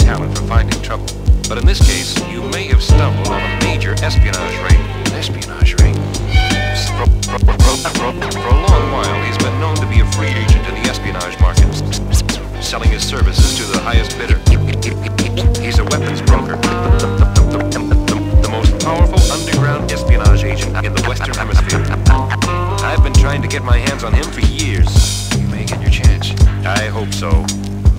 talent for finding trouble. But in this case, you may have stumbled on a major espionage ring. Espionage ring? For a long while, he's been known to be a free agent in the espionage market, selling his services to the highest bidder. He's a weapons broker, the most powerful underground espionage agent in the Western Hemisphere. I've been trying to get my hands on him for years. You may get your chance. I hope so.